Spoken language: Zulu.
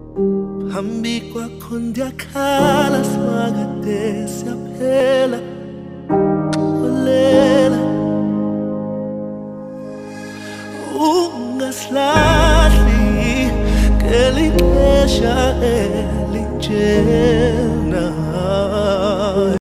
phambi kwakho ndiyakhala swakade siyaphela olela ungasilahli ngeli xesha elinjena